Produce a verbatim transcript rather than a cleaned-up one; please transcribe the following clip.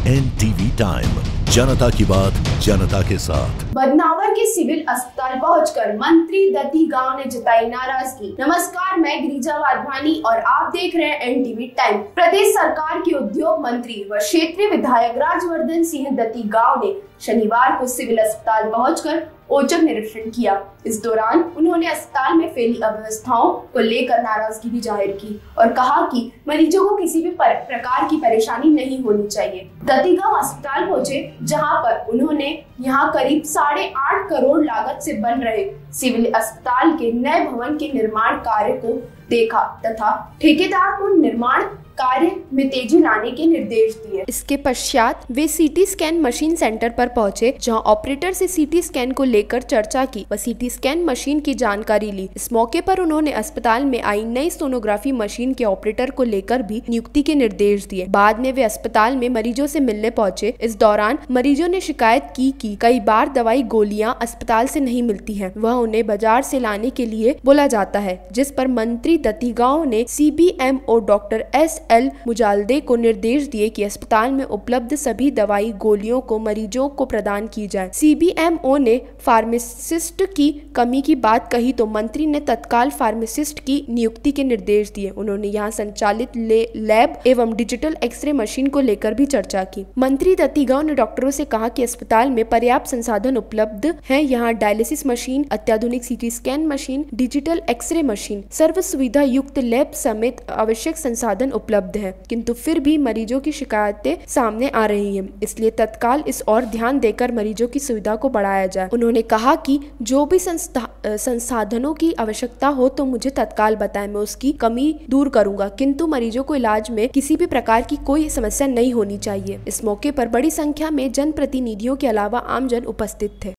N TV time, जनता की बात जनता के साथ। बदनावर के सिविल अस्पताल पहुंचकर मंत्री दत्ती गांव ने जताई नाराजगी। नमस्कार, मैं गिरिजा वाधवानी और आप देख रहे हैं एन टीवी टाइम। प्रदेश सरकार के उद्योग मंत्री व क्षेत्रीय विधायक राजवर्धन सिंह दत्ती गांव ने शनिवार को सिविल अस्पताल पहुंचकर औचक निरीक्षण किया। इस दौरान उन्होंने अस्पताल में फैली अव्यवस्थाओं को लेकर नाराजगी भी जाहिर की और कहा कि मरीजों को किसी भी प्रकार की परेशानी नहीं होनी चाहिए। दत्तीगांव अस्पताल पहुंचे, जहां पर उन्होंने यहां करीब साढ़े आठ करोड़ लागत से बन रहे सिविल अस्पताल के नए भवन के निर्माण कार्य को देखा तथा ठेकेदार को निर्माण कार्य में तेजी लाने के निर्देश दिए। इसके पश्चात वे सीटी स्कैन मशीन सेंटर पर पहुंचे, जहां ऑपरेटर से सीटी स्कैन को लेकर चर्चा की व सीटी स्कैन मशीन की जानकारी ली। इस मौके पर उन्होंने अस्पताल में आई नई सोनोग्राफी मशीन के ऑपरेटर को लेकर भी नियुक्ति के निर्देश दिए। बाद में वे अस्पताल में मरीजों से मिलने पहुंचे। इस दौरान मरीजों ने शिकायत की कि कई बार दवाई गोलियां अस्पताल से नहीं मिलती है, वह उन्हें बाजार से लाने के लिए बोला जाता है, जिस पर मंत्री दत्तीगांव ने C B M O doctor S L Mujalde को निर्देश दिए कि अस्पताल में उपलब्ध सभी दवाई गोलियों को मरीजों को प्रदान की जाए। सी बी एम ओ ने फार्मासिस्ट की कमी की बात कही तो मंत्री ने तत्काल फार्मासिस्ट की नियुक्ति के निर्देश दिए। उन्होंने यहां संचालित लैब एवं डिजिटल एक्सरे मशीन को लेकर भी चर्चा की। मंत्री दत्तीगांव ने डॉक्टरों से कहा कि अस्पताल में पर्याप्त संसाधन उपलब्ध है। यहाँ डायलिसिस मशीन, अत्याधुनिक CT scan machine, digital X-ray machine, सर्व सुविधा युक्त लैब समेत आवश्यक संसाधन उपलब्ध है, किंतु फिर भी मरीजों की शिकायतें सामने आ रही हैं। इसलिए तत्काल इस और ध्यान देकर मरीजों की सुविधा को बढ़ाया जाए। उन्होंने कहा कि जो भी संसाधनों की आवश्यकता हो तो मुझे तत्काल बताएं, मैं उसकी कमी दूर करूंगा, किंतु मरीजों को इलाज में किसी भी प्रकार की कोई समस्या नहीं होनी चाहिए। इस मौके पर बड़ी संख्या में जनप्रतिनिधियों के अलावा आमजन उपस्थित थे।